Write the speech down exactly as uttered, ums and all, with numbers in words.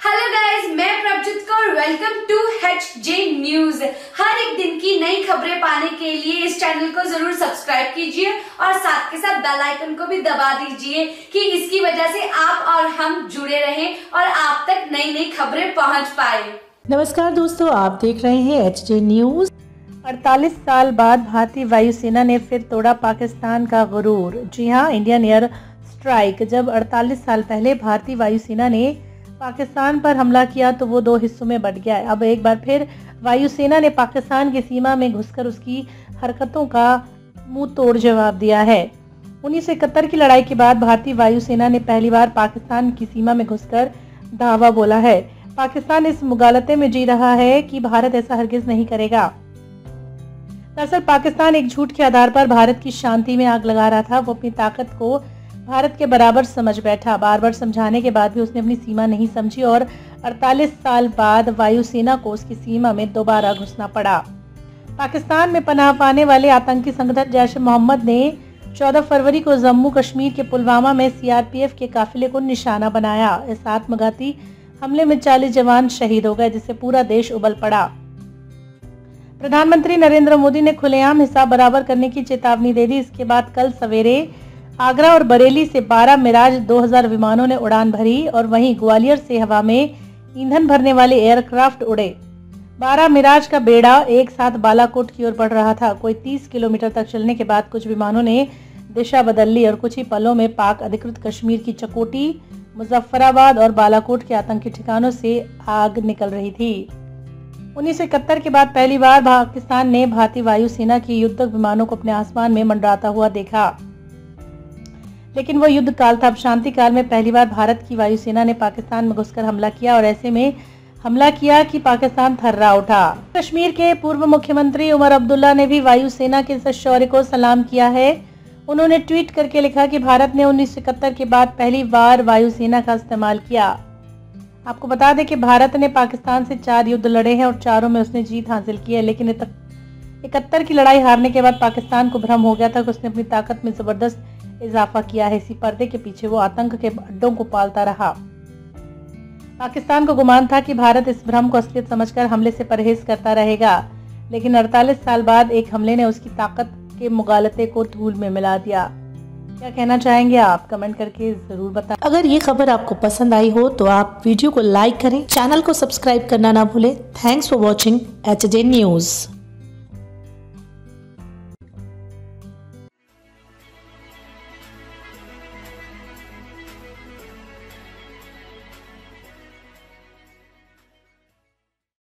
Hello guys, मैं Prabhjeet Kaur, welcome to H J news. हर एक दिन की नई खबरें पाने के लिए इस चैनल को जरूर सब्सक्राइब कीजिए और साथ के साथ बेल आइकन को भी दबा दीजिए कि इसकी वजह से आप और हम जुड़े रहें और आप तक नई नई खबरें पहुंच पाए। नमस्कार दोस्तों, आप देख रहे हैं एच जे न्यूज। अड़तालीस साल बाद भारतीय वायुसेना ने फिर तोड़ा पाकिस्तान का गुरूर। जी हां, इंडियन एयर स्ट्राइक। जब अड़तालीस साल पहले भारतीय वायुसेना ने पाकिस्तान पर हमला किया तो वो दो हिस्सों में बंट गया। अब एक बार फिर वायुसेना ने पाकिस्तान की सीमा में घुसकर उसकी हरकतों का मुंह तोड़ जवाब दिया है। उन्नीस सौ इकहत्तर की लड़ाई के बाद भारतीय वायुसेना ने पहली बार पाकिस्तान की सीमा में घुसकर धावा बोला है। पाकिस्तान इस मुगालते में जी रहा है कि भारत ऐसा हरगिज नहीं करेगा। दरअसल पाकिस्तान एक झूठ के आधार पर भारत की शांति में आग लगा रहा था। वो अपनी ताकत को भारत के बराबर समझ बैठा। बार बार समझाने के बाद भी उसने अपनी सीमा नहीं समझी और अड़तालीस साल बाद वायुसेना को उसकी सीमा में दोबारा घुसना पड़ा। पाकिस्तान में पनाह पाने वाले आतंकी संगठन जैश ए मोहम्मद ने चौदह फरवरी को जम्मू कश्मीर के पुलवामा में सी आर पी एफ के काफिले को निशाना बनाया। इस आत्मघाती हमले में चालीस जवान शहीद हो गए, जिससे पूरा देश उबल पड़ा। प्रधानमंत्री नरेंद्र मोदी ने खुलेआम हिसाब बराबर करने की चेतावनी दे दी। इसके बाद कल सवेरे आगरा और बरेली से बारह मिराज दो हज़ार विमानों ने उड़ान भरी और वहीं ग्वालियर से हवा में ईंधन भरने वाले एयरक्राफ्ट उड़े। बारह मिराज का बेड़ा एक साथ बालाकोट की ओर बढ़ रहा था। कोई तीस किलोमीटर तक चलने के बाद कुछ विमानों ने दिशा बदल ली और कुछ ही पलों में पाक अधिकृत कश्मीर की चकोटी, मुजफ्फराबाद और बालाकोट के आतंकी ठिकानों से आग निकल रही थी। उन्नीस सौ इकहत्तर के बाद पहली बार पाकिस्तान ने भारतीय वायुसेना की युद्धक विमानों को अपने आसमान में मंडराता हुआ देखा, लेकिन वो युद्ध काल था। अब शांति काल में पहली बार भारत की वायुसेना ने पाकिस्तान में घुसकर हमला किया और ऐसे में हमला किया कि पाकिस्तान थर्रा उठा। कश्मीर के पूर्व मुख्यमंत्री उमर अब्दुल्ला ने भी वायुसेना के इस शौर्य को सलाम किया है। उन्होंने ट्वीट करके लिखा कि भारत ने उन्नीस सौ इकहत्तर के बाद पहली बार वायुसेना का इस्तेमाल किया। आपको बता दें कि भारत ने पाकिस्तान से चार युद्ध लड़े हैं और चारों में उसने जीत हासिल की है, लेकिन इकहत्तर की लड़ाई हारने के बाद पाकिस्तान को भ्रम हो गया था कि उसने अपनी ताकत में जबरदस्त इजाफा किया है। इसी पर्दे के पीछे वो आतंक के अड्डों को पालता रहा। पाकिस्तान को गुमान था कि भारत इस भ्रम को असलियत समझकर हमले से परहेज करता रहेगा, लेकिन अड़तालीस साल बाद एक हमले ने उसकी ताकत के मुगालते को धूल में मिला दिया। क्या कहना चाहेंगे आप? कमेंट करके जरूर बताएं। अगर ये खबर आपको पसंद आई हो तो आप वीडियो को लाइक करें, चैनल को सब्सक्राइब करना ना भूलें। Thanks for watching H J news.